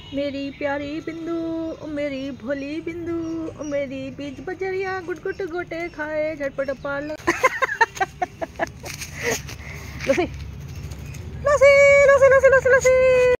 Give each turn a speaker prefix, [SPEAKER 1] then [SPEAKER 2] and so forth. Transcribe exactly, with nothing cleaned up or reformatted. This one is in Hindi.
[SPEAKER 1] मेरी प्यारी बिंदु, मेरी भोली बिंदु, मेरी बीज बजरिया गुट गुट गोटे खाए झटपट पाल। लसी लसी लसी लसी लसी लसी।